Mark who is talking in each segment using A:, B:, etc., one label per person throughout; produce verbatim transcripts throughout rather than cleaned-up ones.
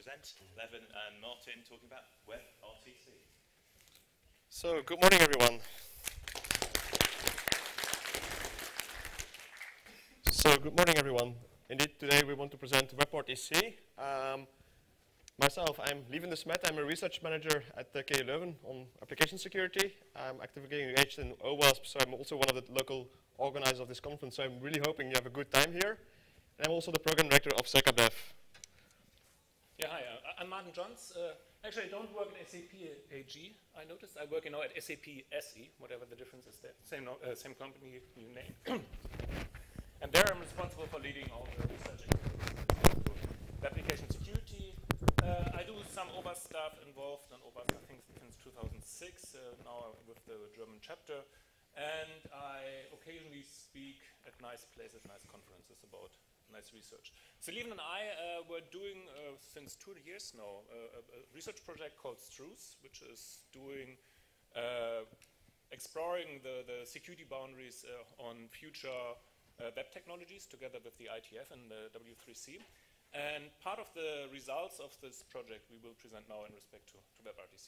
A: present. Levin and Martin talking about WebRTC.
B: So, good morning, everyone. So, good morning, everyone. Indeed, today we want to present WebRTC. Um, myself, I'm Lieven de Smet. I'm a research manager at the K U Leuven on application security. I'm actively engaged in OWASP, so I'm also one of the local organizers of this conference. So I'm really hoping you have a good time here. And I'm also the program director of SECADEV.
C: Yeah, hi, uh, I'm Martin Johns. Uh, actually, I don't work at S A P A G, I noticed. I work you know, at S A P S E, whatever the difference is there. Same, no, uh, same company, new name. And there I'm responsible for leading all the research activities. The application security. Uh, I do some OWASP stuff involved in OWASP, I think, since two thousand six, uh, now with the German chapter. And I occasionally speak at nice places, nice conferences about nice research. So Lieven and I uh, were doing, uh, since two years now, uh, a, a research project called Struce, which is doing, uh, exploring the, the security boundaries uh, on future uh, web technologies together with the I T F and the W three C. And part of the results of this project we will present now in respect to, to WebRTC.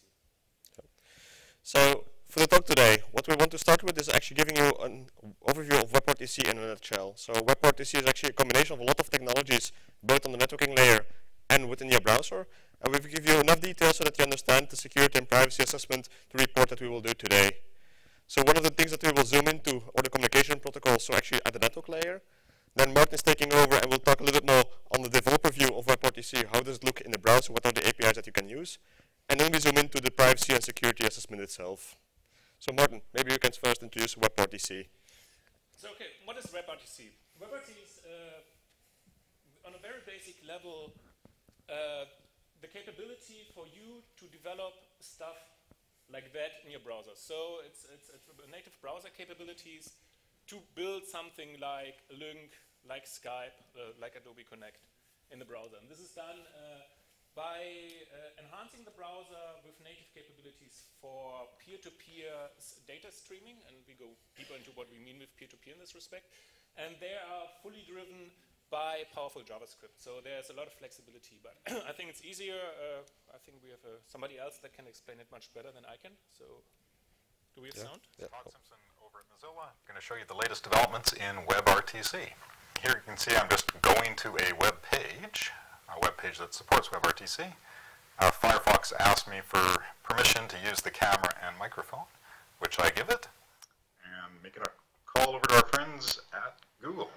B: So, for the talk today, what we want to start with is actually giving you an overview of WebRTC in a nutshell. So WebRTC is actually a combination of a lot of technologies, both on the networking layer and within your browser. And we will give you enough details so that you understand the security and privacy assessment, the report that we will do today. So one of the things that we will zoom into are the communication protocols, so actually at the network layer. Then Martin is taking over and we'll talk a little bit more on the developer view of WebRTC. How does it look in the browser? What are the A P Is that you can use? And then we zoom into the privacy and security assessment itself. So Martin, maybe you can first introduce WebRTC.
C: So okay, what is WebRTC? WebRTC is, uh, on a very basic level, uh, the capability for you to develop stuff like that in your browser. So it's, it's, it's native browser capabilities to build something like Lync, like Skype, uh, like Adobe Connect in the browser. And this is done uh, by uh, enhancing the browser with native capabilities for peer-to-peer data streaming, and we go deeper into what we mean with peer-to-peer in this respect. And they are fully driven by powerful JavaScript. So there's a lot of flexibility, but I think it's easier. Uh, I think we have uh, somebody else that can explain it much better than I can. So do we have
B: yeah.
C: sound?
B: Yeah.
D: Todd Simpson over at Mozilla. I'm going to show you the latest developments in WebRTC. Here you can see I'm just going to a web page. A web page that supports WebRTC. Uh, Firefox asked me for permission to use the camera and microphone, which I give it, and make it a call over to our friends at Google.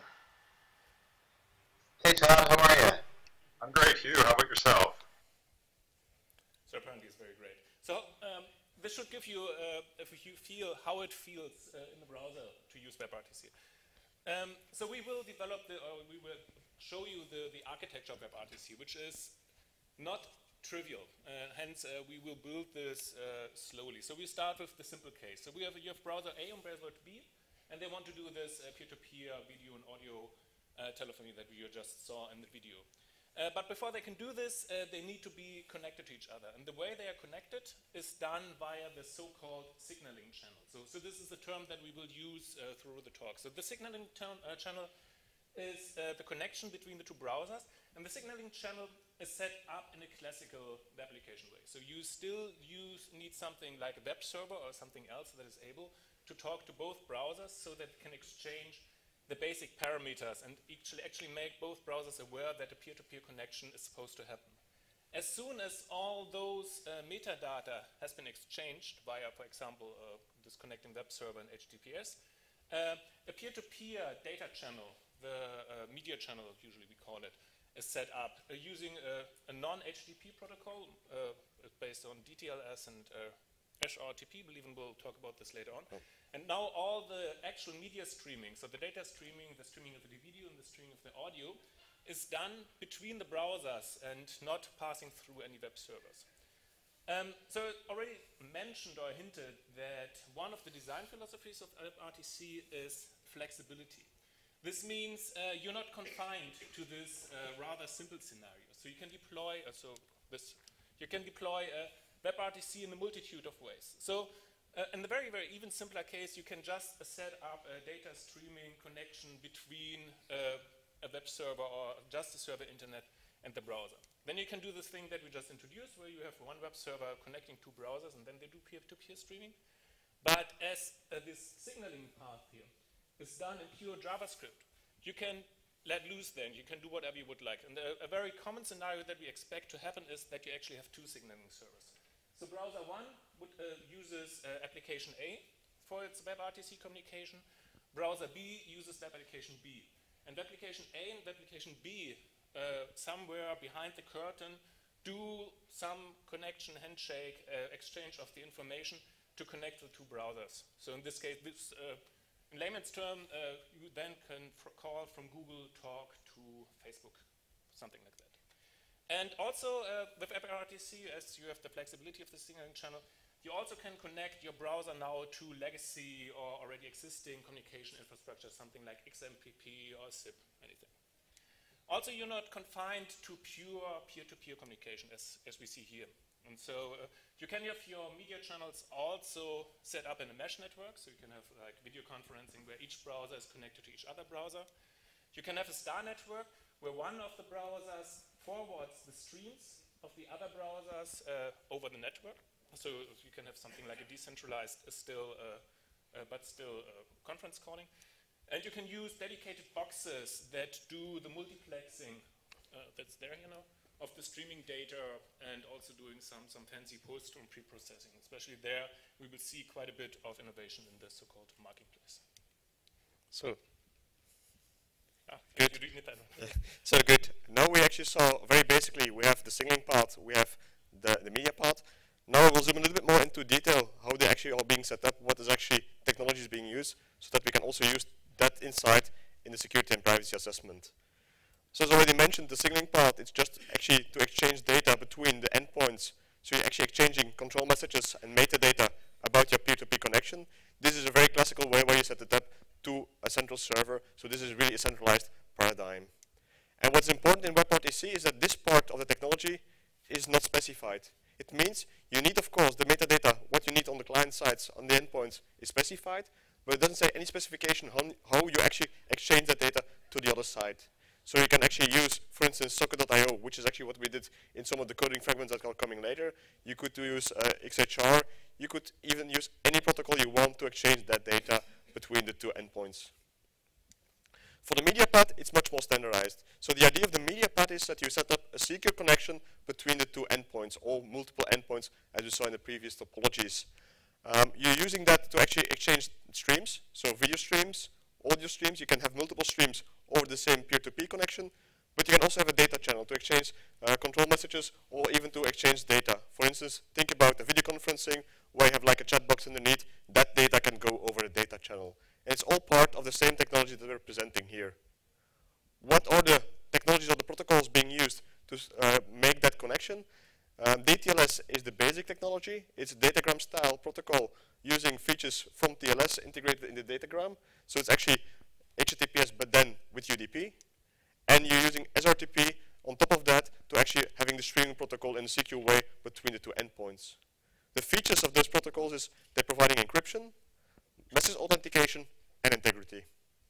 E: Hey Todd, how are you?
D: I'm great, Hugh. How about yourself?
C: So apparently it's very great. So um, this should give you, uh, if you feel how it feels uh, in the browser to use WebRTC. Um, so we will develop the, or we will show you the, the architecture of WebRTC, which is not trivial. Uh, hence, uh, we will build this uh, slowly. So we start with the simple case. So we have, you have browser A and browser B, and they want to do this uh, peer-to-peer video and audio uh, telephony that we just saw in the video. Uh, but before they can do this, uh, they need to be connected to each other. And the way they are connected is done via the so-called signaling channel. So, so this is the term that we will use uh, through the talk. So the signaling uh, channel is uh, the connection between the two browsers, and the signaling channel is set up in a classical web application way. So you still use, need something like a web server or something else that is able to talk to both browsers so that it can exchange the basic parameters and actually, actually make both browsers aware that a peer-to-peer connection is supposed to happen. As soon as all those uh, metadata has been exchanged via, for example, uh, this connecting web server and H T T P S, uh, a peer-to-peer data channel, the uh, media channel, usually we call it, is set up uh, using a, a non-H T T P protocol uh, based on D T L S and uh, H R T P. Believe we'll talk about this later on. Oh. And now all the actual media streaming, so the data streaming, the streaming of the video and the streaming of the audio, is done between the browsers and not passing through any web servers. Um, so I already mentioned or hinted that one of the design philosophies of WebRTC is flexibility. This means uh, you're not confined to this uh, rather simple scenario. So you can deploy, uh, so this, you can deploy uh, WebRTC in a multitude of ways. So uh, in the very, very even simpler case, you can just uh, set up a data streaming connection between uh, a web server or just a server internet and the browser. Then you can do this thing that we just introduced, where you have one web server connecting two browsers, and then they do peer-to-peer streaming. But as uh, this signaling path here is done in pure JavaScript, you can let loose then, you can do whatever you would like. And a, a very common scenario that we expect to happen is that you actually have two signaling servers. So browser one would, uh, uses uh, application A for its WebRTC communication. Browser B uses web application B. And application A and application B, uh, somewhere behind the curtain, do some connection, handshake, uh, exchange of the information to connect the two browsers. So in this case, this, uh, in layman's term, uh, you then can call from Google Talk to Facebook, something like that. And also uh, with WebRTC, as you have the flexibility of the signaling channel, you also can connect your browser now to legacy or already existing communication infrastructure, something like X M P P or S I P, anything. Also, you're not confined to pure peer-to-peer communication, as, as we see here. And so uh, you can have your media channels also set up in a mesh network, so you can have like video conferencing where each browser is connected to each other browser. You can have a star network where one of the browsers forwards the streams of the other browsers uh, over the network. So you can have something like a decentralized, uh, still, uh, uh, but still uh, conference calling. And you can use dedicated boxes that do the multiplexing uh, that's there, you know, of the streaming data, and also doing some, some fancy post and pre-processing. Especially there, we will see quite a bit of innovation in the so-called marketplace.
B: So,
C: ah,
B: good.
C: You need that one.
B: So good. Now we actually saw, very basically, we have the signaling part, we have the, the media part. Now we'll zoom a little bit more into detail, how they actually are being set up, what is actually technologies being used, so that we can also use that insight in the security and privacy assessment. So as already mentioned, the signaling part, it's just actually to exchange data between the endpoints. So you're actually exchanging control messages and metadata about your peer-to-peer connection. This is a very classical way where you set it up to a central server. So this is really a centralized paradigm. And what's important in WebRTC is that this part of the technology is not specified. It means you need, of course, the metadata, what you need on the client sides, on the endpoints is specified, but it doesn't say any specification how, how you actually exchange that data to the other side. So you can actually use, for instance, Socket dot i o, which is actually what we did in some of the coding fragments that are coming later. You could use uh, X H R. You could even use any protocol you want to exchange that data between the two endpoints. For the media part, it's much more standardized. So the idea of the media part is that you set up a secure connection between the two endpoints, or multiple endpoints, as you saw in the previous topologies. Um, you're using that to actually exchange streams, so video streams, audio streams. You can have multiple streams over the same peer-to-peer connection, but you can also have a data channel to exchange uh, control messages, or even to exchange data. For instance, think about a video conferencing where you have like a chat box underneath. That data can go over a data channel. And it's all part of the same technology that we're presenting here. What are the technologies or the protocols being used to uh, make that connection? Um, D T L S is the basic technology. It's a datagram style protocol using features from T L S integrated in the datagram. So it's actually H T T P S, but then with U D P. And you're using S R T P on top of that to actually having the streaming protocol in a secure way between the two endpoints. The features of those protocols is they're providing encryption, message authentication, and integrity.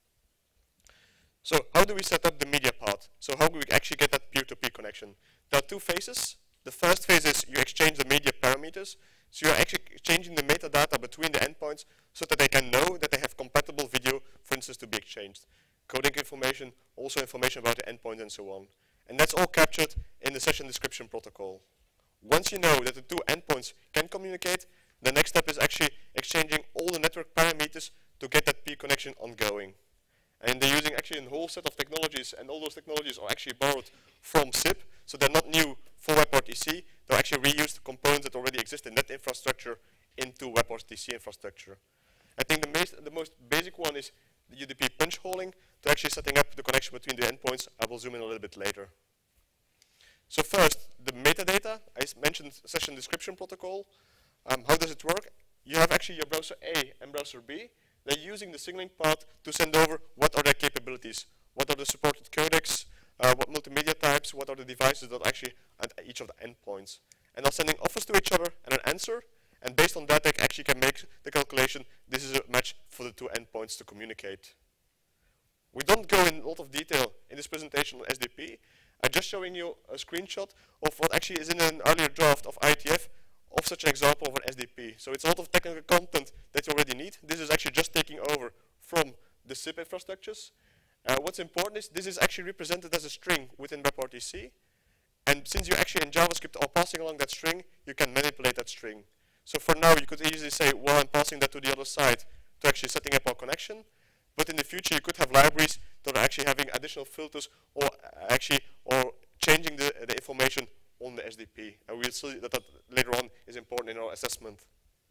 B: So how do we set up the media part? So how do we actually get that peer-to-peer connection? There are two phases. The first phase is you exchange the media parameters. So you're actually exchanging the metadata between the endpoints so that they can know that they have compatible video, for instance, to be exchanged. Coding information, also information about the endpoint and so on. And that's all captured in the session description protocol. Once you know that the two endpoints can communicate, the next step is actually exchanging all the network parameters to get that peer connection ongoing. And they're using actually a whole set of technologies, and all those technologies are actually borrowed from S I P, so they're not new for WebRTC. They're actually reused components that already exist in that infrastructure into WebRTC infrastructure. I think the, most, the most basic one is the U D P punch holing to actually setting up the connection between the endpoints. I will zoom in a little bit later. So first, the metadata. I mentioned session description protocol. Um, how does it work? You have actually your browser A and browser B. They're using the signaling part to send over what are their capabilities, what are the supported codecs, uh, what multimedia types, what are the devices that are actually at each of the endpoints. And they're sending offers to each other and an answer, and based on that they actually can make the calculation, this is a match for the two endpoints to communicate. We don't go in a lot of detail in this presentation on S D P. I'm just showing you a screenshot of what actually is in an earlier draft of I E T F of such an example of an S D P. So it's a lot of technical content that you already need. This is actually just taking over from the S I P infrastructures. Uh, what's important is this is actually represented as a string within WebRTC. And since you actually in JavaScript are passing along that string, you can manipulate that string. So for now, you could easily say, well, I'm passing that to the other side to actually setting up our connection. But in the future, you could have libraries that are actually having additional filters or actually or changing the, the information on the S D P. And we'll see that, that later on is important in our assessment.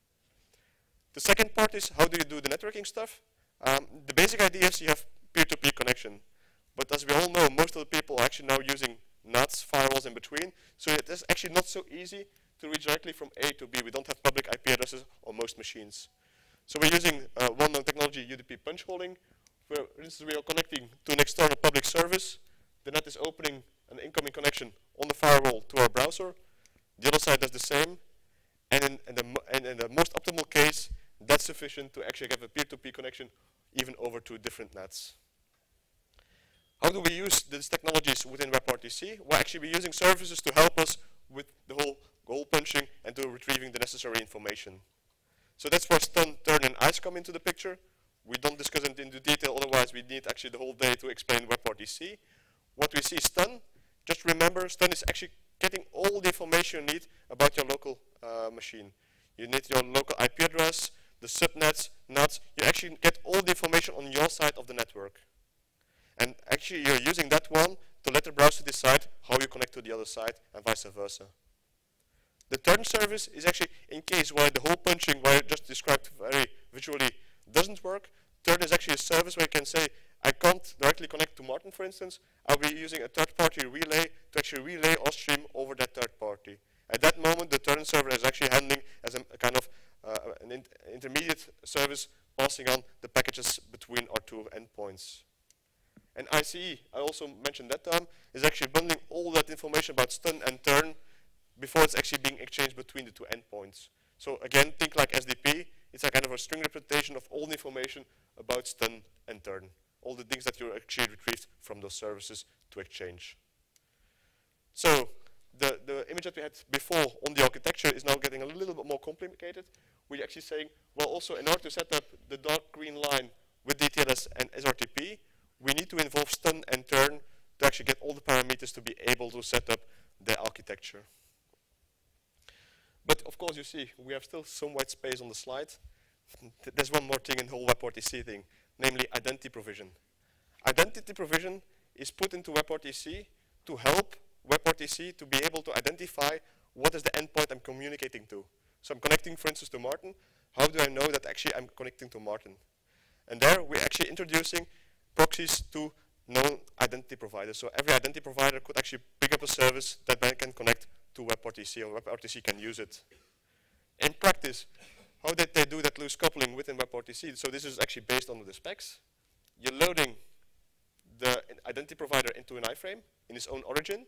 B: The second part is how do you do the networking stuff? Um, the basic idea is you have peer-to-peer connection. But as we all know, most of the people are actually now using NATs, firewalls in between. So it is actually not so easy to reach directly from A to B. We don't have public I P addresses on most machines. So we're using uh, well-known technology, U D P punch holding, where, for instance, we are connecting to an external public service. The NAT is opening an incoming connection on the firewall to our browser. The other side does the same. And in, in, the, and in the most optimal case, that's sufficient to actually have a peer-to-peer connection even over two different NATs. How do we use these technologies within WebRTC? Well, actually, we're using services to help us with the whole hole punching and to retrieving the necessary information. So that's where stun, turn, and ice come into the picture. We don't discuss it into detail, otherwise we need actually the whole day to explain WebRTC. What we see is stun. Just remember, stun is actually getting all the information you need about your local uh, machine. You need your local I P address, the subnets, NATs. You actually get all the information on your side of the network. And actually, you're using that one to let the browser decide how you connect to the other side and vice versa. The turn service is actually in case where the hole punching, where I just described very visually, doesn't work. Turn is actually a service where you can say, I can't directly connect to Martin, for instance. I'll be using a third-party relay to actually relay or stream over that third party. At that moment, the turn server is actually handling as a, a kind of uh, an in intermediate service, passing on the packages between our two endpoints. And I C E, I also mentioned that term, is actually bundling all that information about stun and turn before it's actually being exchanged between the two endpoints. So again, think like S D P. It's a kind of a string representation of all the information about stun and turn. All the things that you actually retrieved from those services to exchange. So the, the image that we had before on the architecture is now getting a little bit more complicated. We're actually saying, well, also in order to set up the dark green line with D T L S and S R T P, we need to involve stun and turn to actually get all the parameters to be able to set up the architecture. But of course, you see, we have still some white space on the slide. There's one more thing in the whole WebRTC thing, namely identity provision. Identity provision is put into WebRTC to help WebRTC to be able to identify what is the endpoint I'm communicating to. So I'm connecting, for instance, to Martin. How do I know that actually I'm connecting to Martin? And there, we're actually introducing proxies to known identity providers. So every identity provider could actually pick up a service that then can connect to WebRTC, or WebRTC can use it. In practice, how did they do that loose coupling within WebRTC? So this is actually based on the specs. You're loading the identity provider into an iframe in its own origin.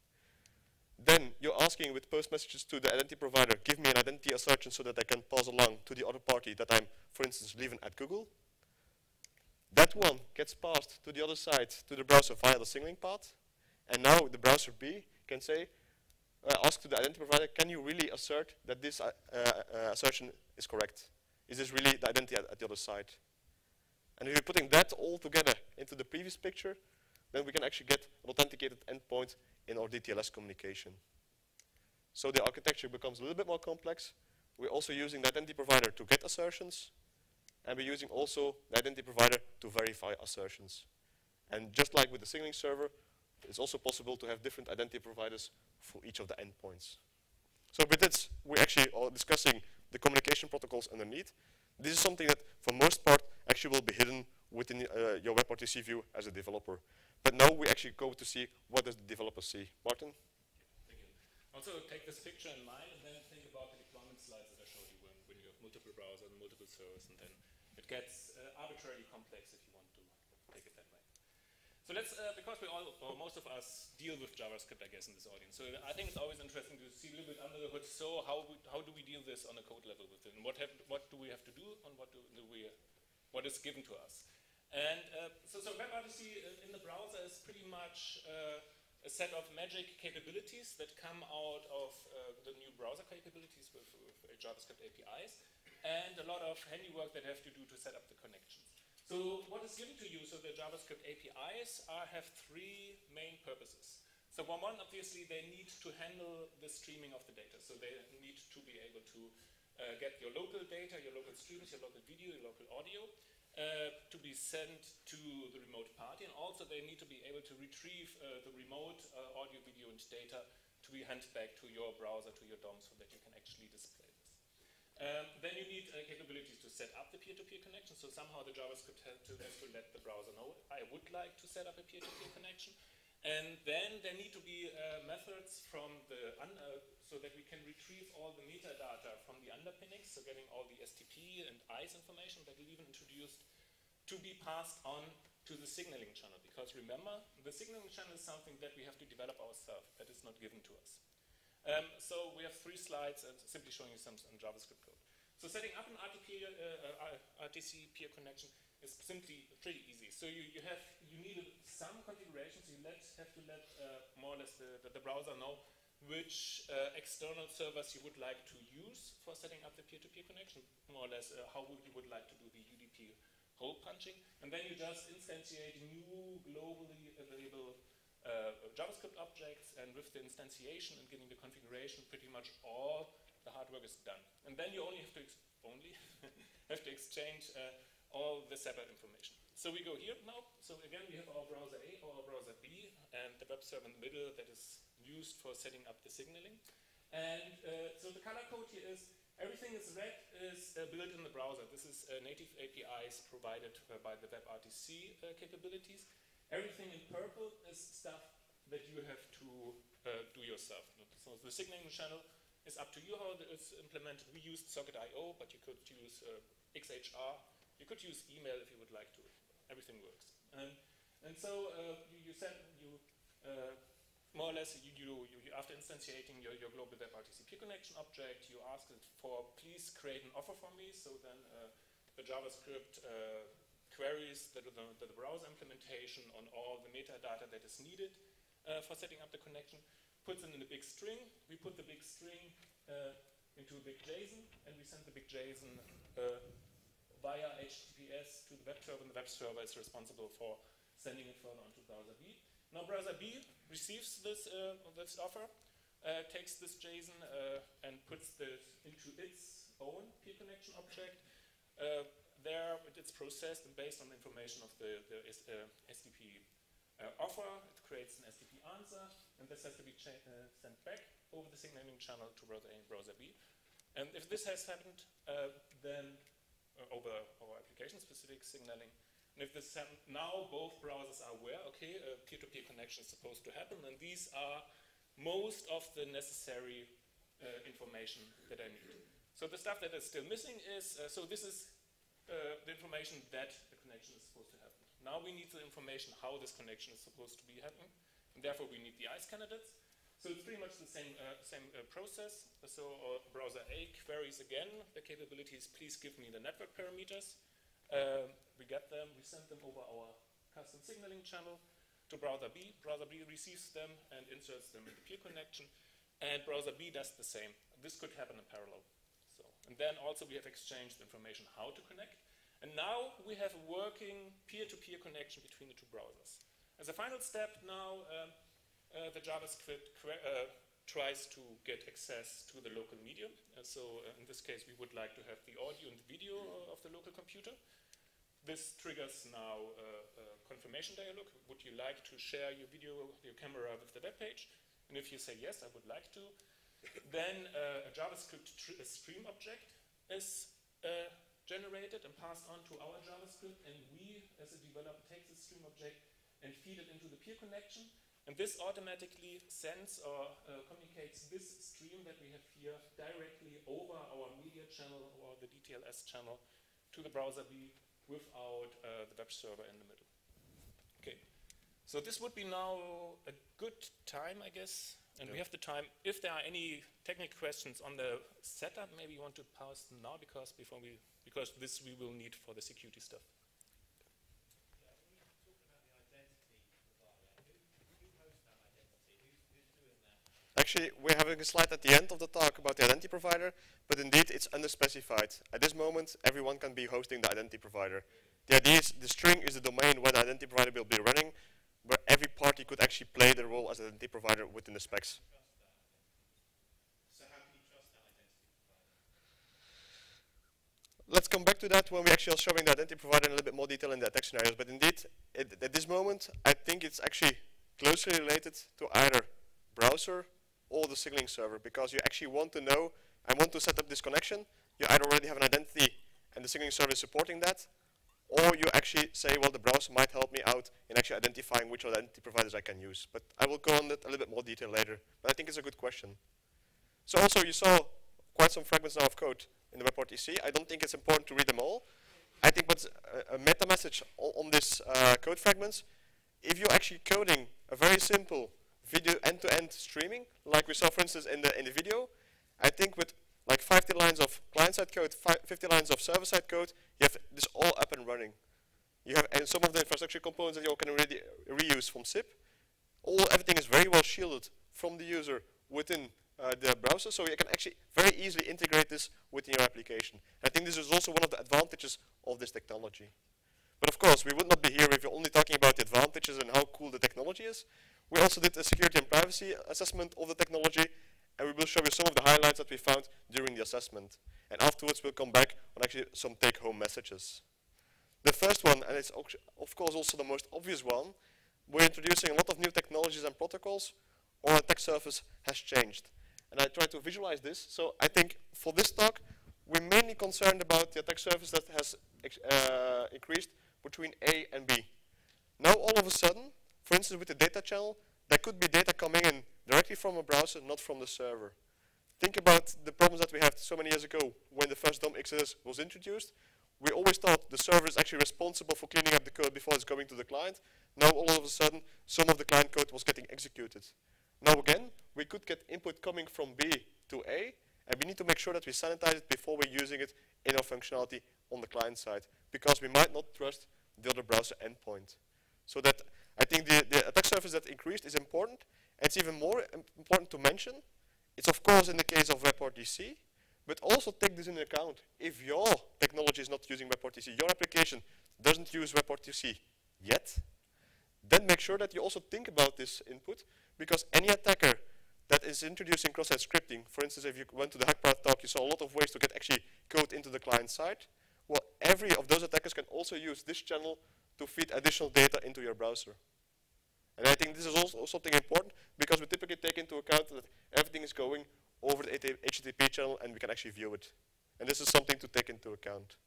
B: Then you're asking with post messages to the identity provider, give me an identity assertion so that I can pass along to the other party that I'm, for instance, leaving at Google. That one gets passed to the other side, to the browser via the signaling path. And now the browser B can say, uh, ask to the identity provider, can you really assert that this uh, uh, assertion is correct? Is this really the identity at, at the other side? And if you're putting that all together into the previous picture, then we can actually get an authenticated endpoint in our D T L S communication. So the architecture becomes a little bit more complex. We're also using the identity provider to get assertions, and we're using also the identity provider to verify assertions. And just like with the signaling server, it's also possible to have different identity providers for each of the endpoints. So with this, we're actually all discussing the communication protocols underneath. This is something that, for most part, actually will be hidden within uh, your WebRTC view as a developer. But now we actually go to see what does the developer see. Martin?
C: Thank you. Also take this picture in mind and then think about the deployment slides that I showed you when, when you have multiple browsers and multiple servers, and then it gets uh, arbitrarily complex if you want to take it that way. So let's, uh, because we all, or most of us, deal with JavaScript, I guess, in this audience. So I think it's always interesting to see a little bit under the hood. So how we, how do we deal this on a code level with it, and what have, what do we have to do, and what do, do we, what is given to us? And uh, so, so WebRTC in the browser is pretty much uh, a set of magic capabilities that come out of uh, the new browser capabilities with, with uh, JavaScript A P Is, and a lot of handiwork that have to do to set up the connections. So what is given to you, so the JavaScript A P Is are, have three main purposes. So one, one, obviously, they need to handle the streaming of the data. So they need to be able to uh, get your local data, your local streams, your local video, your local audio, uh, to be sent to the remote party. And also they need to be able to retrieve uh, the remote uh, audio, video, and data to be handed back to your browser, to your D O M, so that you can actually display this. Um, then you need uh, capabilities to set up the peer-to-peer connection. So somehow the JavaScript has to, has to let the browser know, I would like to set up a peer-to-peer connection. And then there need to be uh, methods from the, un uh, so that we can retrieve all the metadata from the underpinnings, so getting all the S T P and I C E information that we even introduced to be passed on to the signaling channel. Because remember, the signaling channel is something that we have to develop ourselves, that is not given to us. Um, so we have three slides and simply showing you some, some JavaScript code. So setting up an R T P, uh, uh, R T C peer connection is simply pretty easy. So you, you have you need some configurations. You let, have to let uh, more or less the, the, the browser know which uh, external servers you would like to use for setting up the peer-to-peer connection. More or less uh, how would you would like to do the U D P hole punching, and then you just instantiate new globally available Uh, JavaScript objects, and with the instantiation and getting the configuration, pretty much all the hard work is done. And then you only have to ex only have to exchange uh, all the separate information. So we go here now. So again, we have our browser A, our browser B, and the web server in the middle that is used for setting up the signaling. And uh, so the color code here is everything is red is uh, built in the browser. This is uh, native A P Is provided uh, by the WebRTC uh, capabilities. Everything in purple is stuff that you have to uh, do yourself. So the signaling channel is up to you how it's implemented. We used Socket I O, but you could use uh, X H R. You could use email if you would like to. Everything works. And, and so uh, you, you send, you uh, more or less, you, you, you, after instantiating your, your global WebRTC peer connection object, you ask it for, please create an offer for me. So then uh, the JavaScript uh, queries the, the, the browser implementation on all the metadata that is needed uh, for setting up the connection, puts it in a big string. We put the big string uh, into a big JSON, and we send the big JSON uh, via H T T P S to the web server, and the web server is responsible for sending it further onto browser B. Now browser B receives this, uh, this offer, uh, takes this JSON uh, and puts this into its own peer connection object. Uh, There, it's processed and based on the information of the, the uh, S T P uh, offer. It creates an S T P answer, and this has to be uh, sent back over the signaling channel to browser A and browser B. And if this has happened, uh, then uh, over our application-specific signaling, and if this happened, now both browsers are aware, okay, a peer-to-peer connection is supposed to happen, and these are most of the necessary uh, information that I need. So the stuff that is still missing is, uh, so this is Uh, the information that the connection is supposed to happen. Now we need the information how this connection is supposed to be happening, and therefore we need the I C E candidates. So it's pretty much the same, uh, same uh, process. So uh, browser A queries again the capabilities, please give me the network parameters. Uh, we get them, we send them over our custom signaling channel to browser B. Browser B receives them and inserts them in the peer connection, and browser B does the same. This could happen in parallel. So, and then also we have exchanged information how to connect. And now we have a working peer-to-peer connection between the two browsers. As a final step now, um, uh, the JavaScript uh, tries to get access to the local medium. Uh, so uh, in this case, we would like to have the audio and the video of the local computer. This triggers now uh, a confirmation dialog. Would you like to share your video, your camera with the web page? And if you say yes, I would like to, then uh, a JavaScript a stream object is uh, generated and passed on to our JavaScript, and we, as a developer, take this stream object and feed it into the peer connection, and this automatically sends or uh, communicates this stream that we have here directly over our media channel or the D T L S channel to the browser B without uh, the web server in the middle. Okay, so this would be now a good time, I guess. And yeah. We have the time. If there are any technical questions on the setup, maybe you want to pause them now because before we, because this we will need for the security stuff.
E: Yeah, when you talk about the identity provider, who, who hosts that identity?
B: actually, we're having a slide at the end of the talk about the identity provider, but indeed it's underspecified. At this moment, everyone can be hosting the identity provider. The idea is the string is the domain where the identity provider will be running, where every party could actually play the role as an identity provider within the specs. Let's come back to that when we actually are showing the identity provider in a little bit more detail in the attack scenarios. But indeed, it, at this moment, I think it's actually closely related to either browser or the signaling server, because you actually want to know, I want to set up this connection. You either already have an identity and the signaling server is supporting that, or you actually say, well, the browser might help me out in actually identifying which identity providers I can use. But I will go on that a little bit more detail later. But I think it's a good question. So also, you saw quite some fragments now of code in the WebRTC. I don't think it's important to read them all. I think what's a, a meta message on, on this uh, code fragments, if you're actually coding a very simple video end-to-end streaming, like we saw, for instance, in the in the video, I think with like fifty lines of client-side code, fifty lines of server-side code, you have this all up and running. You have and some of the infrastructure components that you can already reuse from S I P. All everything is very well shielded from the user within uh, the browser, so you can actually very easily integrate this within your application. I think this is also one of the advantages of this technology. But of course, we would not be here if you're only talking about the advantages and how cool the technology is. We also did a security and privacy assessment of the technology, and we will show you some of the highlights that we found during the assessment. And afterwards, we'll come back on actually some take-home messages. The first one, and it's of course also the most obvious one, we're introducing a lot of new technologies and protocols. Our attack surface has changed. And I try to visualize this. So I think for this talk, we're mainly concerned about the attack surface that has uh, increased between A and B. Now all of a sudden, for instance with the data channel, there could be data coming in directly from a browser, not from the server. Think about the problems that we had so many years ago when the first D O M X S was introduced. We always thought the server is actually responsible for cleaning up the code before it's going to the client. Now all of a sudden, some of the client code was getting executed. Now again, we could get input coming from B to A, and we need to make sure that we sanitize it before we're using it in our functionality on the client side, because we might not trust the other browser endpoint. So that I think the, the attack surface that increased is important. And it's even more important to mention. It's of course in the case of WebRTC, but also take this into account. If your technology is not using WebRTC, your application doesn't use WebRTC yet, then make sure that you also think about this input, because any attacker that is introducing cross-site scripting, for instance, if you went to the HackParad talk, you saw a lot of ways to get actually code into the client side. Well, every of those attackers can also use this channel to feed additional data into your browser. And I think this is also something important, because we typically take into account that everything is going over the H T T P channel and we can actually view it. And this is something to take into account.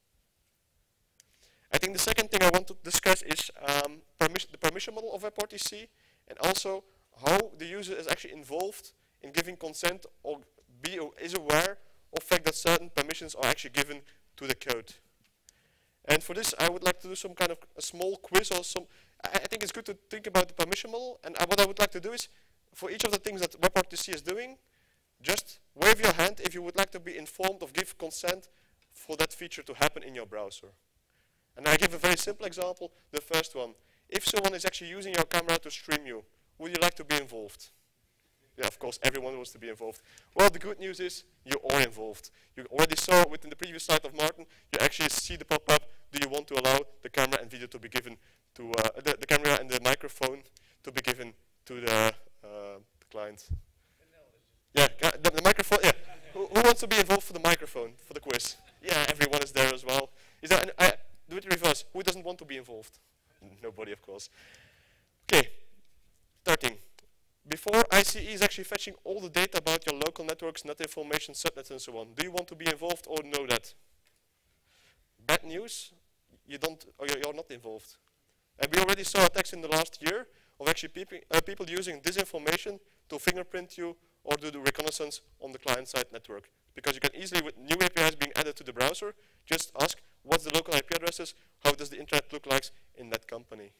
B: I think the second thing I want to discuss is um, permission, the permission model of WebRTC, and also how the user is actually involved in giving consent or be or is aware of the fact that certain permissions are actually given to the code. And for this, I would like to do some kind of a small quiz or some. I, I think it's good to think about the permission model. And I, what I would like to do is, for each of the things that WebRTC is doing, just wave your hand if you would like to be informed of give consent for that feature to happen in your browser. And I give a very simple example, the first one. If someone is actually using your camera to stream you, would you like to be involved? Yeah, of course, everyone wants to be involved. Well, the good news is you are involved. You already saw within the previous slide of Martin, you actually see the pop-up, do you want to allow the camera and video to be given to, uh, the, the camera and the microphone to be given to the, uh, the client? Yeah, the, the microphone, yeah. who, who wants to be involved for the microphone, for the quiz? Yeah, everyone is there as well. Is there an, I, do it in reverse. Who doesn't want to be involved? Nobody, of course. Okay, third thing. Before I C E is actually fetching all the data about your local networks, net information, subnets, and so on, do you want to be involved or know that? Bad news, you don't, or you're not involved. And we already saw attacks in the last year of actually people, uh, people using this information to fingerprint you or do the reconnaissance on the client-side network. Because you can easily, with new A P Is being added to the browser, just ask, what's the local I P addresses, how does the internet look like in that company?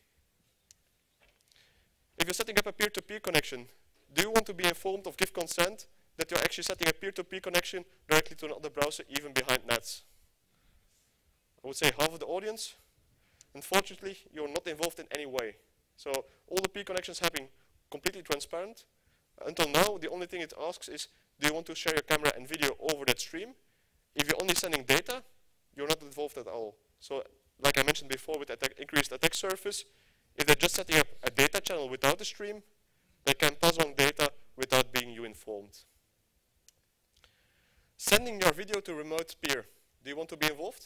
B: If you're setting up a peer-to-peer connection, do you want to be informed of give consent that you're actually setting a peer-to-peer connection directly to another browser, even behind nets? I would say half of the audience. Unfortunately, you're not involved in any way. So all the peer connections have been completely transparent. Until now, the only thing it asks is, do you want to share your camera and video over that stream? If you're only sending data, you're not involved at all. So, like I mentioned before with attack, increased attack surface, if they're just setting up a data channel without a stream, they can pass on data without being you informed. Sending your video to a remote peer. Do you want to be involved?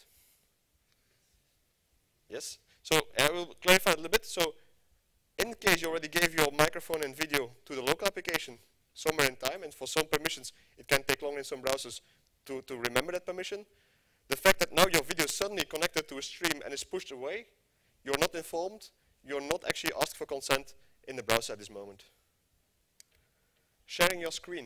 B: Yes? So I will clarify a little bit. So in case you already gave your microphone and video to the local application somewhere in time, and for some permissions, it can take long in some browsers to, to remember that permission. The fact that now your video is suddenly connected to a stream and is pushed away, you're not informed, you're not actually asked for consent in the browser at this moment. Sharing your screen.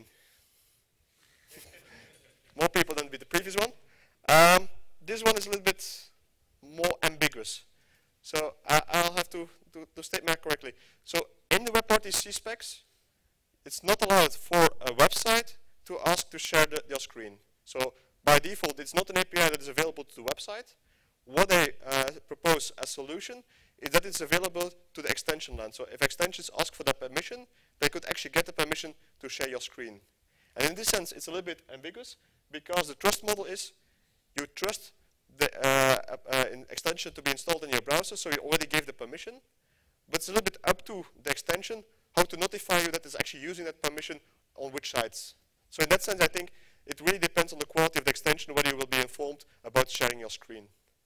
B: More people than with the previous one. Um, this one is a little bit more ambiguous. So I, I'll have to, to, to state that correctly. So in the WebRTC specs, it's not allowed for a website to ask to share the, your screen. So by default, it's not an A P I that is available to the website. What they uh, propose as solution is that it's available to the extension LAN. So if extensions ask for that permission, they could actually get the permission to share your screen. And in this sense, it's a little bit ambiguous, because the trust model is you trust the uh, uh, extension to be installed in your browser, so you already gave the permission, but it's a little bit up to the extension how to notify you that it's actually using that permission on which sites. So in that sense, I think it really depends on the quality of the extension whether you will be informed about sharing your screen.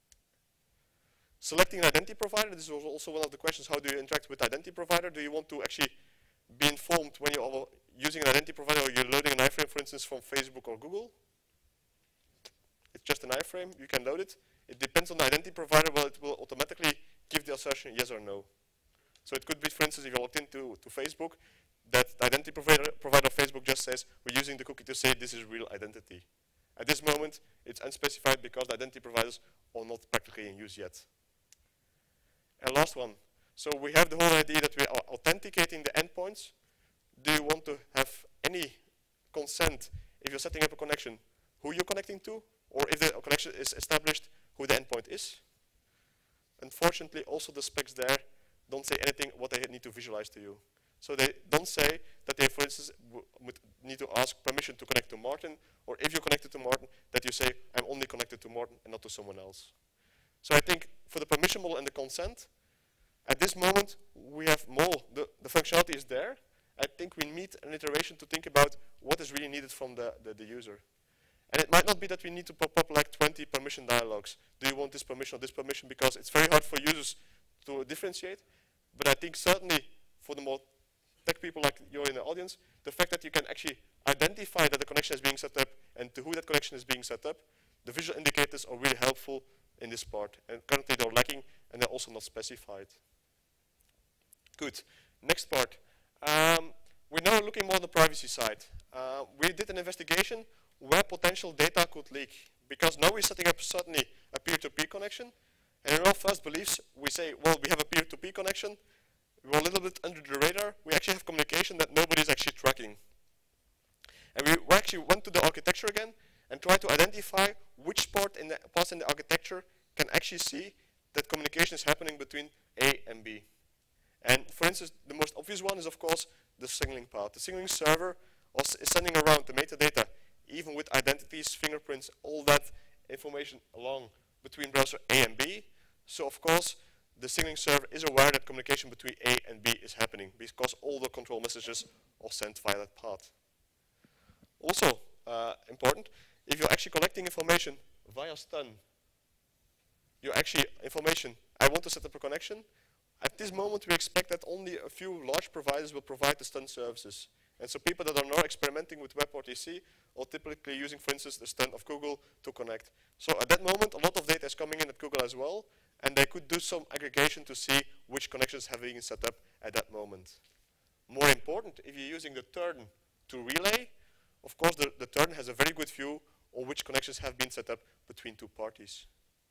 B: Selecting an identity provider, this was also one of the questions, how do you interact with identity provider? Do you want to actually be informed when you're using an identity provider or you're loading an iframe, for instance, from Facebook or Google? It's just an iframe, you can load it. It depends on the identity provider, well, it will automatically give the assertion yes or no. So it could be, for instance, if you're logged into to Facebook, that the identity provider, provider of Facebook just says, we're using the cookie to say this is real identity. At this moment, it's unspecified because the identity providers are not practically in use yet. And last one. So we have the whole idea that we are authenticating the endpoints. Do you want to have any consent if you're setting up a connection, who you're connecting to, or if the connection is established, who the endpoint is? Unfortunately, also the specs there don't say anything what they need to visualize to you. So they don't say that they, for instance, would need to ask permission to connect to Martin, or if you're connected to Martin, that you say, I'm only connected to Martin and not to someone else. So I think for the permission model and the consent, at this moment, we have more, the, the functionality is there. I think we need an iteration to think about what is really needed from the, the, the user. And it might not be that we need to pop up like twenty permission dialogues. Do you want this permission or this permission? Because it's very hard for users to differentiate. But I think certainly for the more tech people like you're in the audience, the fact that you can actually identify that the connection is being set up and to who that connection is being set up, the visual indicators are really helpful in this part. And currently they're lacking and they're also not specified. Good. Next part. Um, we're now looking more on the privacy side. Uh, we did an investigation where potential data could leak. Because now we're setting up certainly a peer-to-peer connection. And in our first beliefs, we say, well, we have a peer-to-peer connection. We're a little bit under the radar. We actually have communication that nobody's actually tracking. And we actually went to the architecture again and tried to identify which part in the parts in the architecture can actually see that communication is happening between A and B. And for instance, the most obvious one is, of course, the signaling part. The signaling server is sending around the metadata, even with identities, fingerprints, all that information along between browser A and B. So, of course, the signaling server is aware that communication between A and B is happening because all the control messages are sent via that path. Also, uh, important, if you're actually collecting information via stun, you're actually information, I want to set up a connection. At this moment, we expect that only a few large providers will provide the stun services. And so people that are now experimenting with WebRTC are typically using, for instance, the stun of Google to connect. So at that moment, a lot of data is coming in at Google as well, and they could do some aggregation to see which connections have been set up at that moment. More important, if you're using the turn to relay, of course, the, the turn has a very good view on which connections have been set up between two parties.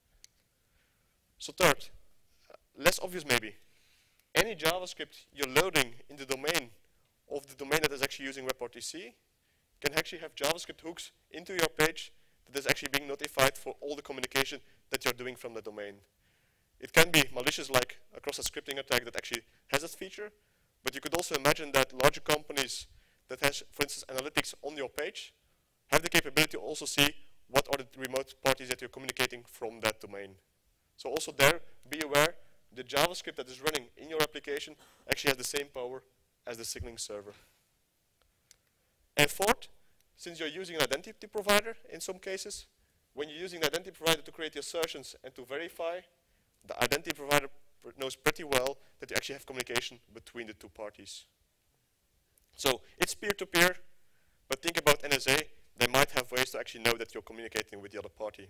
B: So third, less obvious maybe, any JavaScript you're loading in the domain of the domain that is actually using WebRTC can actually have JavaScript hooks into your page that is actually being notified for all the communication that you're doing from the domain. It can be malicious, like a cross-site scripting attack that actually has this feature, but you could also imagine that larger companies that has, for instance, analytics on your page, have the capability to also see what are the remote parties that you're communicating from that domain. So also there, be aware, the JavaScript that is running in your application actually has the same power as the signaling server. And fourth, since you're using an identity provider in some cases, when you're using an identity provider to create the assertions and to verify, the identity provider knows pretty well that you actually have communication between the two parties. So it's peer-to-peer, but think about N S A. They might have ways to actually know that you're communicating with the other party.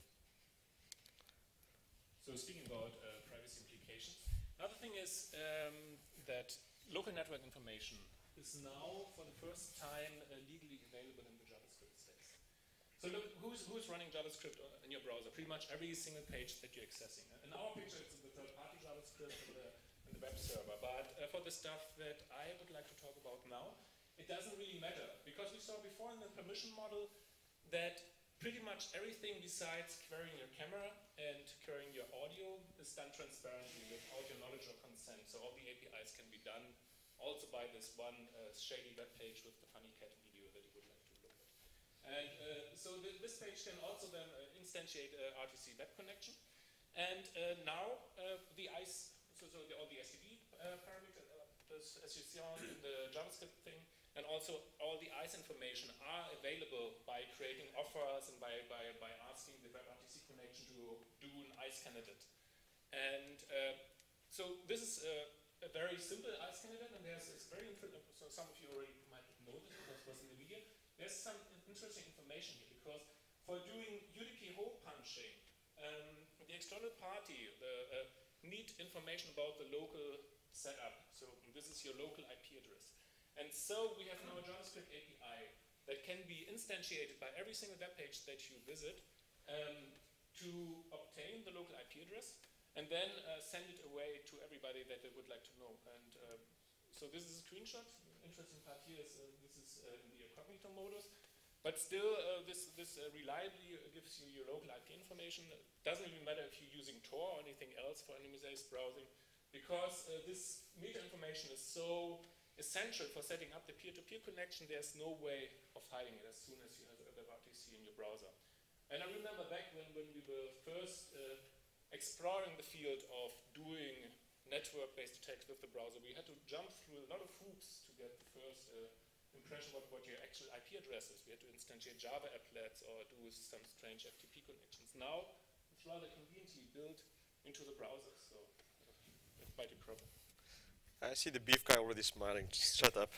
C: So speaking about uh, privacy implications, another thing is um, that local network information is now, for the first time, uh, legally available in the JavaScript space. So look, who's, who's running JavaScript in your browser? Pretty much every single page that you're accessing. In our picture, it's the third-party JavaScript in the, in the web server. But uh, for the stuff that I would like to talk about now, it doesn't really matter. Because we saw before in the permission model that pretty much everything besides querying your camera and querying your audio is done transparently without your knowledge or consent. So all the A P Is can be done also by this one uh, shady web page with the funny cat video that you would like to look at. And uh, so th this page can also then uh, instantiate a R T C web connection. And uh, now uh, the I C E, so, so the, all the S D B uh, parameters, uh, as, as you see on the JavaScript thing, and also all the I C E information are available by creating offers and by, by, by asking the WebRTC connection to do an I C E candidate. And uh, so this is uh, a very simple I C E candidate, and there's this very interesting, so some of you already might know this because it was in the video. There's some interesting information here because for doing U D P hole punching, um, the external party the, uh, need information about the local setup. So this is your local I P address. And so we have now a JavaScript A P I that can be instantiated by every single web page that you visit um, to obtain the local I P address and then uh, send it away to everybody that they would like to know. And uh, so this is a screenshot. The interesting part here is uh, this is uh, in the incognito modus. But still, uh, this, this uh, reliably gives you your local I P information. It doesn't even matter if you're using Tor or anything else for anonymized browsing, because uh, this meta information is so essential for setting up the peer-to-peer connection. There's no way of hiding it as soon as you have a WebRTC in your browser. And I remember back when, when we were first uh, exploring the field of doing network-based attacks with the browser, we had to jump through a lot of hoops to get the first uh, impression of what your actual I P address is. We had to instantiate Java applets or do some strange F T P connections. Now, it's rather conveniently built into the browser, so uh, quite a problem.
B: I see the beef guy already smiling. Just shut up.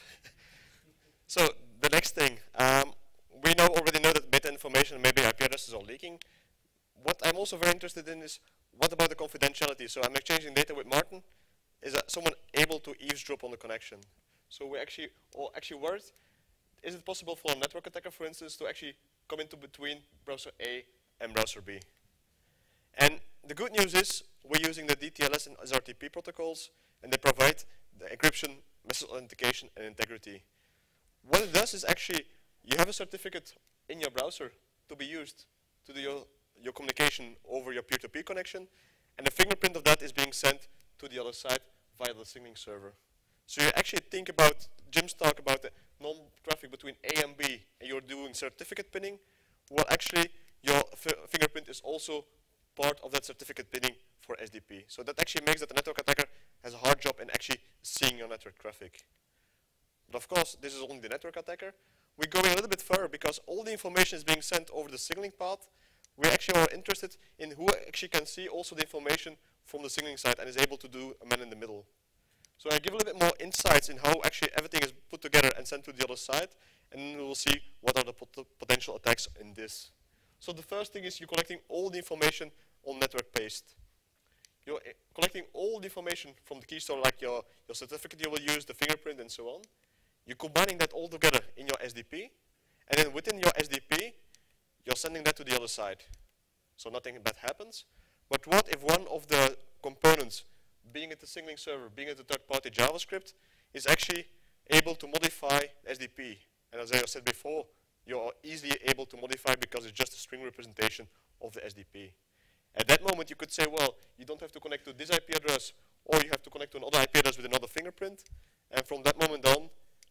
B: So the next thing, um, we now already know that meta information, maybe I P addresses are leaking. What I'm also very interested in is, what about the confidentiality? So I'm exchanging data with Martin. Is that someone able to eavesdrop on the connection? So we actually, or actually worried, is it possible for a network attacker, for instance, to actually come into between browser A and browser B? And the good news is, we're using the D T L S and S R T P protocols, and they provide the encryption, message authentication, and integrity. What it does is actually, you have a certificate in your browser to be used to do your, your communication over your peer-to-peer connection, and the fingerprint of that is being sent to the other side via the signaling server. So you actually think about, Jim's talk about the non-traffic between A and B, and you're doing certificate pinning. Well, actually, your fingerprint is also part of that certificate pinning for S D P. So that actually makes that the network attacker has a hard job in actually seeing your network traffic. But of course, this is only the network attacker. We're going a little bit further because all the information is being sent over the signaling path. We actually are interested in who actually can see also the information from the signaling side and is able to do a man in the middle. So I give a little bit more insights in how actually everything is put together and sent to the other side, and then we'll see what are the pot potential attacks in this. So the first thing is you're collecting all the information on network paste. You're collecting all the information from the key store, like your, your certificate you will use, the fingerprint, and so on. You're combining that all together in your S D P, and then within your S D P, you're sending that to the other side. So nothing bad happens. But what if one of the components, being it the signaling server, being it the third-party JavaScript, is actually able to modify S D P? And as I said before, you're easily able to modify because it's just a string representation of the S D P. At that moment, you could say, well, you don't have to connect to this I P address, or you have to connect to another I P address with another fingerprint. And from that moment on,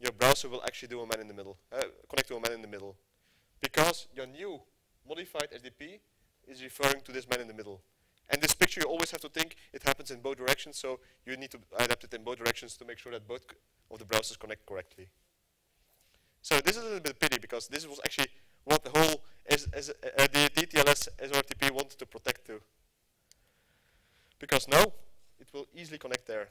B: your browser will actually do a man in the middle, uh, connect to a man in the middle. Because your new modified S D P is referring to this man in the middle. And this picture, you always have to think it happens in both directions, so you need to adapt it in both directions to make sure that both of the browsers connect correctly. So this is a little bit pity, because this was actually what the whole as, as, uh, the D T L S S R T P wanted to protect to. Because now, it will easily connect there.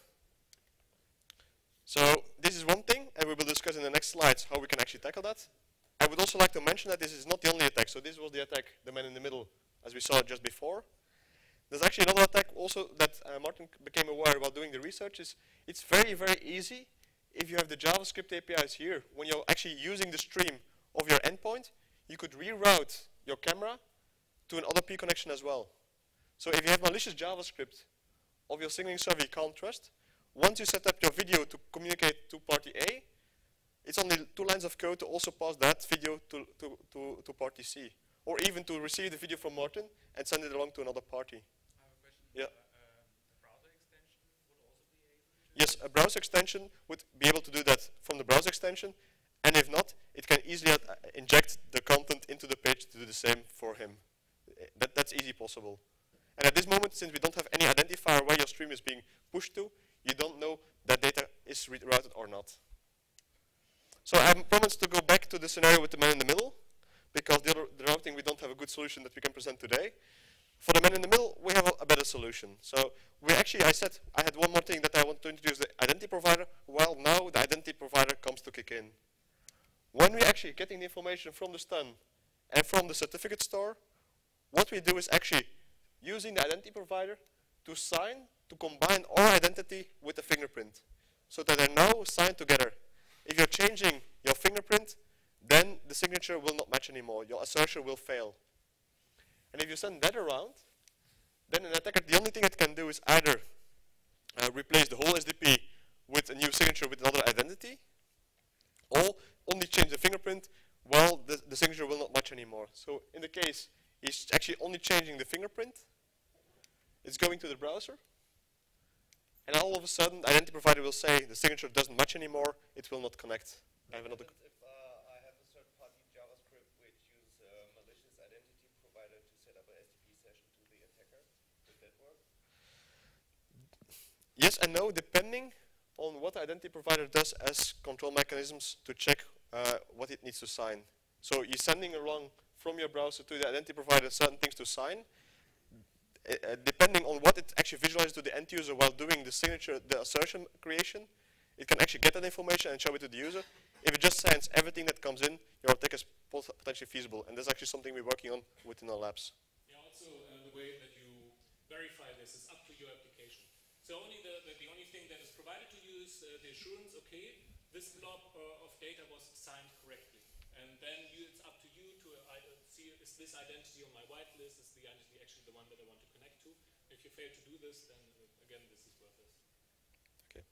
B: So this is one thing, and we will discuss in the next slides how we can actually tackle that. I would also like to mention that this is not the only attack. So this was the attack, the man in the middle, as we saw just before. There's actually another attack also that uh, Martin became aware while doing the research. Is it's very, very easy if you have the JavaScript A P Is here. When you're actually using the stream of your endpoint, you could reroute your camera to an other P connection as well. So if you have malicious JavaScript of your signaling server you can't trust, once you set up your video to communicate to party A, it's only two lines of code to also pass that video to, to, to, to party C. Or even to receive the video from Martin and send it along to another party.
E: I have a question.
B: Yeah.
E: Uh, um, a browser extension would also be able to do
B: Yes, a browser extension would be able to do that from the browser extension. And if not, it can easily uh, inject the content into the page to do the same for him. That, that's easily possible. And at this moment, since we don't have any identifier where your stream is being pushed to, you don't know that data is rerouted or not. So I promised to go back to the scenario with the man in the middle, because the other the routing we don't have a good solution that we can present today. For the man in the middle, we have a, a better solution. So we actually, I said, I had one more thing that I want to introduce, the identity provider. Well, now the identity provider comes to kick in. When we're actually getting the information from the stun and from the certificate store, what we do is actually using the identity provider to sign, to combine our identity with the fingerprint, so that they're now signed together. If you're changing your fingerprint, then the signature will not match anymore. Your assertion will fail. And if you send that around, then an attacker, the only thing it can do is either uh, replace the whole S D P with a new signature with another identity, or only change the fingerprint while the, the signature will not match anymore. So in the case, he's actually only changing the fingerprint. It's going to the browser. And all of a sudden, the identity provider will say the signature doesn't match anymore, it will not connect. I have another.
F: If uh, I have a third-party JavaScript which uses a malicious identity provider to set up an S D P session to the attacker, would that work?
B: Yes and no, depending on what the identity provider does as control mechanisms to check uh, what it needs to sign. So you're sending along from your browser to the identity provider certain things to sign. Uh, depending on what it actually visualizes to the end user while doing the signature, the assertion creation, it can actually get that information and show it to the user. If it just signs everything that comes in, your attack is potentially feasible. And that's actually something we're working on within our labs.
C: Yeah, also uh, the way that you verify this is up to your application. So only the, the, the only thing that is provided to you is uh, the assurance, okay, this blob uh, of data was signed correctly. And then you, it's up to you to uh, see, is this identity on my whitelist, is the identity actually the one that I want to connect to? If you fail to do this, then uh, again, this is worthless.
B: Okay.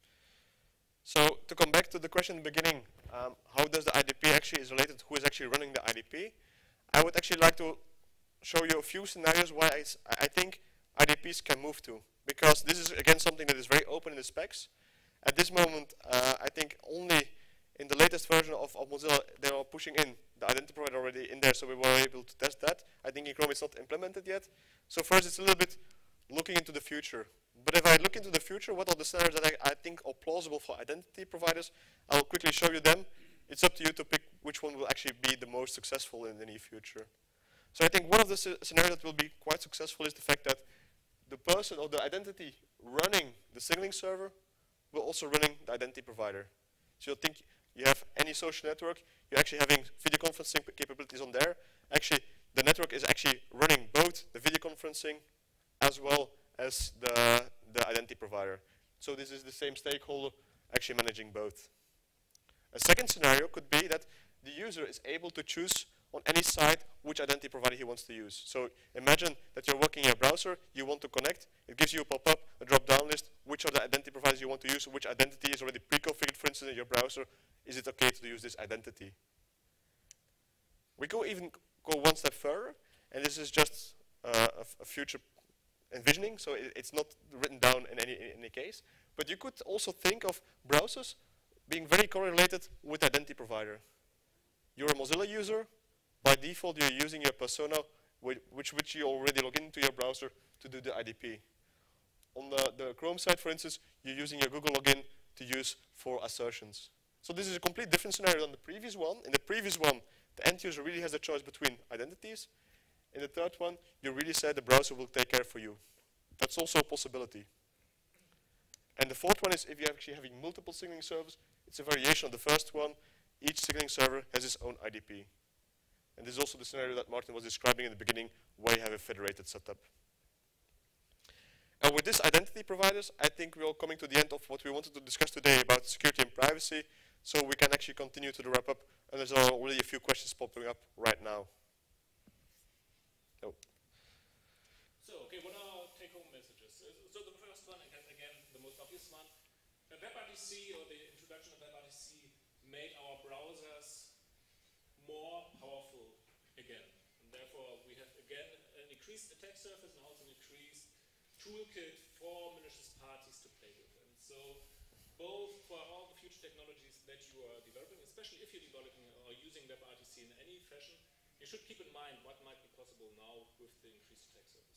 B: So to come back to the question in the beginning, um, how does the I D P actually is related to who is actually running the I D P? I would actually like to show you a few scenarios why I, I think I D Ps can move to. Because this is, again, something that is very open in the specs. At this moment, uh, I think only in the latest version of, of Mozilla, they are pushing in the identity provider already in there, so we were able to test that. I think in Chrome it's not implemented yet. So first, it's a little bit looking into the future. But if I look into the future, what are the scenarios that I, I think are plausible for identity providers? I'll quickly show you them. It's up to you to pick which one will actually be the most successful in the near future. So I think one of the scenarios that will be quite successful is the fact that the person or the identity running the signaling server will also running the identity provider. So you think you have any social network, you're actually having video conferencing capabilities on there. Actually, the network is actually running both the video conferencing as well as the, the identity provider. So this is the same stakeholder actually managing both. A second scenario could be that the user is able to choose on any site which identity provider he wants to use. So imagine that you're working in your browser, you want to connect, it gives you a pop-up, a drop-down list, which are the identity providers you want to use, which identity is already pre-configured, for instance, in your browser, is it okay to use this identity? We go even go one step further, and this is just uh, a, a future envisioning, so it, it's not written down in any, in any case, but you could also think of browsers being very correlated with identity provider. You're a Mozilla user, by default you're using your persona which, which, which you already log into your browser to do the I D P. On the, the Chrome side, for instance, you're using your Google login to use for assertions. So this is a complete different scenario than the previous one. In the previous one, the end user really has a choice between identities. In the third one, you really said the browser will take care for you. That's also a possibility. And the fourth one is if you're actually having multiple signaling servers, it's a variation of the first one. Each signaling server has its own I D P. And this is also the scenario that Martin was describing in the beginning, where you have a federated setup. And with this identity providers, I think we're coming to the end of what we wanted to discuss today about security and privacy, so we can actually continue to the wrap up, and there's already a few questions popping up right now. Oh.
C: So, okay, what are take-home messages? Uh, so the first one, again, again, the most obvious one, uh, WebRTC, or the introduction of WebRTC, made our browsers more powerful again. And therefore, we have again an increased attack surface and also an increased toolkit for malicious parties to play with. And so, both for all the future technologies that you are developing, especially if you're developing or using WebRTC in any fashion, you should keep in mind what might be possible now with the increased attack surface.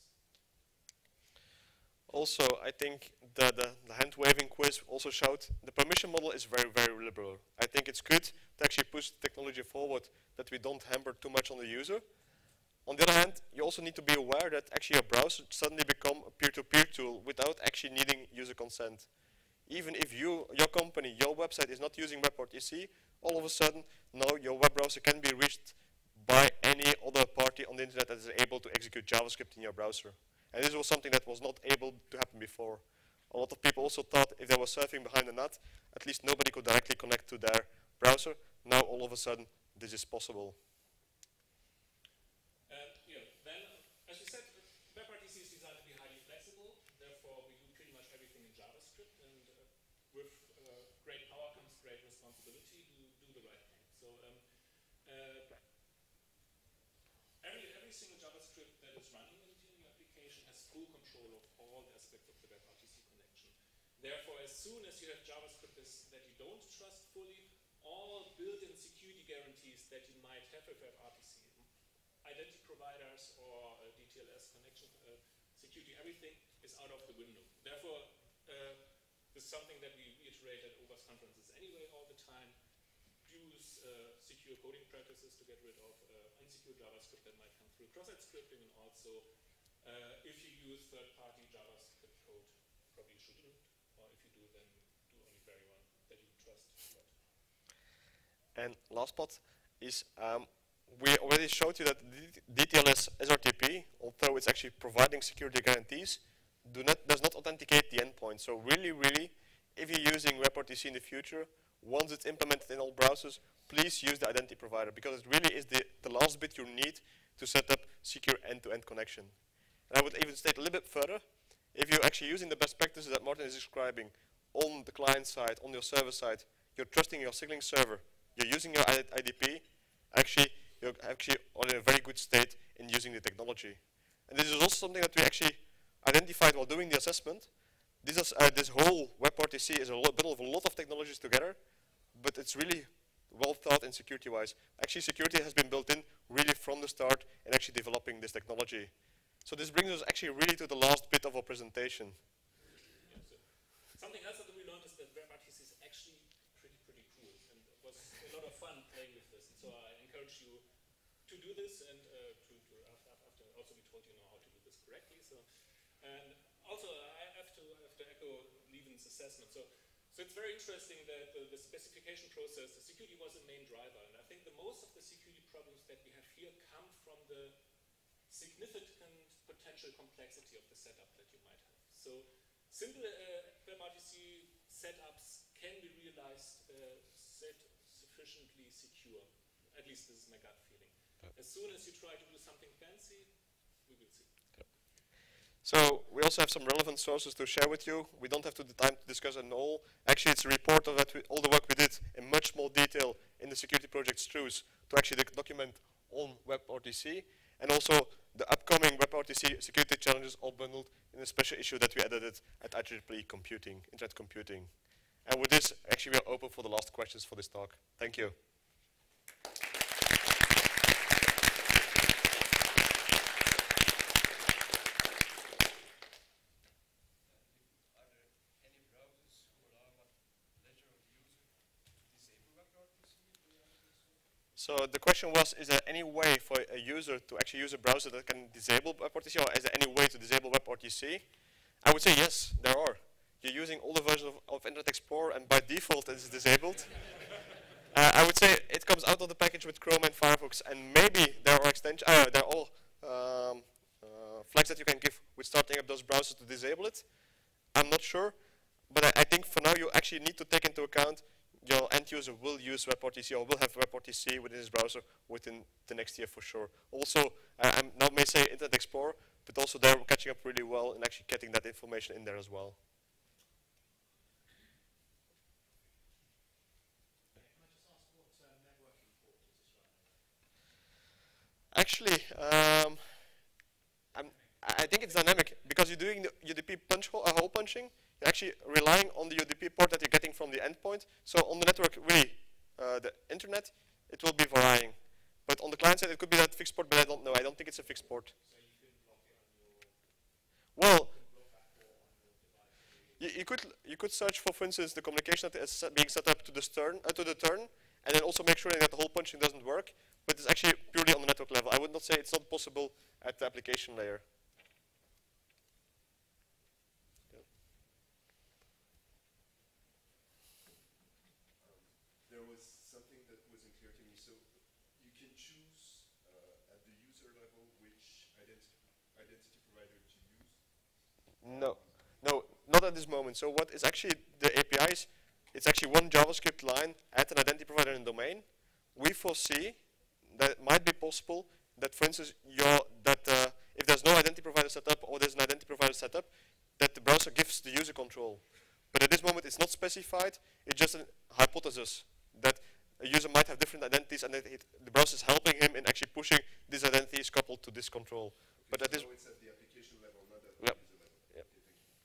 B: Also, I think the, the, the hand-waving quiz also showed the permission model is very, very liberal. I think it's good to actually push the technology forward, that we don't hamper too much on the user. On the other hand, you also need to be aware that actually your browser suddenly become a peer-to-peer tool without actually needing user consent. Even if you, your company, your website is not using WebRTC, all of a sudden, now your web browser can be reached by any other party on the internet that is able to execute JavaScript in your browser. And this was something that was not able to happen before. A lot of people also thought if they were surfing behind the net, at least nobody could directly connect to their browser. Now all of a sudden, this is possible.
C: And yeah, then, as we said, WebRTC is designed to be highly flexible. Therefore, we do pretty much everything in JavaScript. And uh, with uh, great power comes great responsibility to do the right thing. So um, uh, every, every single JavaScript that is running in your application has full control of all the aspects of the WebRTC connection. Therefore, as soon as you have JavaScript that you don't trust fully, all built-in security guarantees that you might have with WebRTC, identity providers or uh, D T L S connection uh, security, everything is out of the window. Therefore, uh, this is something that we reiterate at O W A S conferences anyway all the time. Use uh, secure coding practices to get rid of uh, unsecure JavaScript that might come through cross-site scripting, and also uh, if you use third-party JavaScript code, probably shouldn't, or if you do, then do only very one that you trust a lot.
B: And last part is, um, we already showed you that D T L S S R T P, although it's actually providing security guarantees, do not, does not authenticate the endpoint. So really, really, if you're using WebRTC in the future, once it's implemented in all browsers, please use the identity provider, because it really is the, the last bit you need to set up secure end-to-end connection. And I would even state a little bit further, if you're actually using the best practices that Martin is describing on the client side, on your server side, you're trusting your signaling server, you're using your I D P, actually, you're actually in a very good state in using the technology. And this is also something that we actually identified while doing the assessment. This, is, uh, this whole WebRTC is a bit of a lot of technologies together, but it's really well thought in security-wise. Actually, security has been built in really from the start in actually developing this technology. So this brings us actually really to the last bit of our presentation.
C: Yeah, so something else that we learned is that WebRTC is actually pretty, pretty cool, and it was a lot of fun playing with this. And so I encourage you to do this, and uh, to, to after, after also we told you now how to do this correctly. So, and also I have to I have to echo Lieven's assessment. So, so it's very interesting that the, the specification process, the security was the main driver, and I think the most of the security problems that we have here come from the significant potential complexity of the setup that you might have. So simple uh, WebRTC setups can be realized uh, set sufficiently secure. At least this is my gut feeling. Yep. As soon as you try to do something fancy, we will see.
B: Yep. So we also have some relevant sources to share with you. We don't have to the time to discuss it all. Actually, it's a report of that we, all the work we did in much more detail in the security project Struce to actually document on WebRTC, and also the upcoming WebRTC security challenges all bundled in a special issue that we edited at I triple E Computing, Internet Computing. And with this, actually, we are open for the last questions for this talk. Thank you. So the question was, is there any way for a user to actually use a browser that can disable WebRTC, or is there any way to disable WebRTC? I would say yes, there are. You're using older versions of, of Internet Explorer, and by default it is disabled. uh, I would say it comes out of the package with Chrome and Firefox, and maybe there are extensions, uh, there are all um, uh, flags that you can give with starting up those browsers to disable it. I'm not sure, but I, I think for now you actually need to take into account your end user will use WebRTC or will have WebRTC within his browser within the next year for sure. Also, uh, I now may say Internet Explorer, but also they're catching up really well and actually getting that information in there as well. Actually, um, I'm, I think it's dynamic because you're doing the U D P punch hole, uh, hole punching. You're actually relying on the U D P port that you're getting from the endpoint. So on the network, really, uh, the internet, it will be varying. But on the client side, it could be that fixed port, but I don't know. I don't think it's a fixed port. Well, you, you could you could search for, for instance, the communication that is being set up to the turn, uh, to the turn, and then also make sure that the hole punching doesn't work. But it's actually purely on the network level. I would not say it's not possible at the application layer.
G: There was something that wasn't clear to me. So you can choose uh, at the user level which identi identity provider to use?
B: No, no, not at this moment. So what is actually the A P Is? It's actually one JavaScript line at an identity provider in the domain. We foresee that it might be possible that, for instance, your, that uh, if there's no identity provider set up or there's an identity provider set up, that the browser gives the user control. But at this moment, it's not specified. It's just a hypothesis that a user might have different identities, and that it, the browser is helping him in actually pushing these identities coupled to this control.
G: Okay,
B: but
G: so
B: at this,
G: it's at the application level, not at the
B: Yep.
G: user level.
B: Yep.
G: Okay, thank you.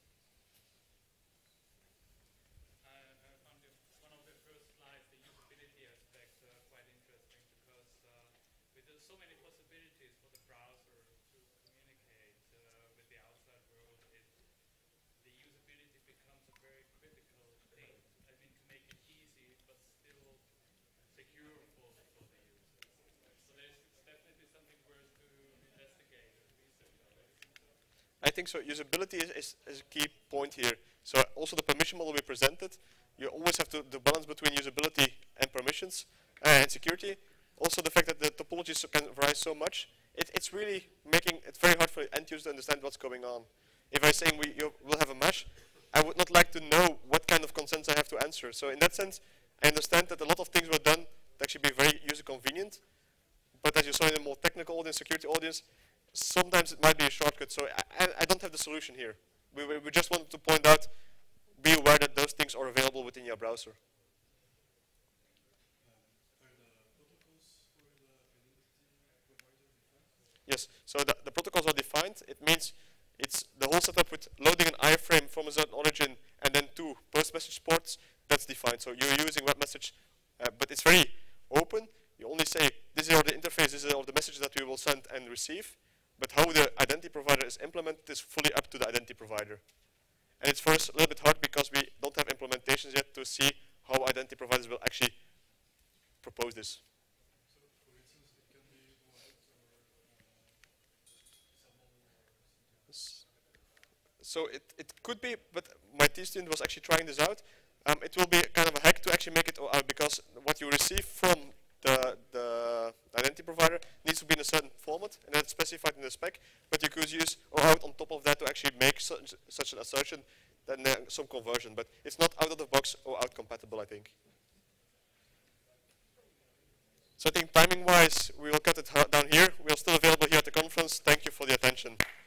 E: I, I found the, one of the first slides, the usability aspect, uh, quite interesting because uh, with uh, so many possibilities for the browser to communicate uh, with the outside world, it, the usability becomes a very critical thing. I mean, to make it easy, but still secure for, for the users. So there's definitely something worth to investigate and research on this.
B: I think so. Usability is, is, is a key point here. So also the permission model we presented, you always have to the balance between usability and permissions uh, and security. Also the fact that the topologies can vary so much, it, it's really making it very hard for the end user to understand what's going on. If I'm saying we you will have a mesh, I would not like to know what kind of consents I have to answer. So in that sense, I understand that a lot of things were done to actually be very user convenient. But as you saw in a more technical audience, security audience, sometimes it might be a shortcut. So I, I, I don't have the solution here. We, we, we just wanted to point out, be aware that those things are available within your browser. Yes, so the, the protocols are defined. It means it's the whole setup with loading an iframe from a certain origin and then two post message ports, that's defined. So you're using web message, uh, but it's very open. You only say, these are the interface, these are the messages that we will send and receive. But how the identity provider is implemented is fully up to the identity provider. And it's for us a little bit hard because we don't have implementations yet to see how identity providers will actually propose this.
G: So, for instance, it can be white or uh, something.
B: So it, it could be, but my T student was actually trying this out. Um, it will be kind of a hack to actually make it out because what you receive from the, the identity provider needs to be in a certain format, and that's specified in the spec. But you could use O out on top of that to actually make such, such an assertion, then uh, some conversion. But it's not out of the box O out compatible, I think. So I think timing-wise, we will cut it down here. We are still available here at the conference. Thank you for the attention.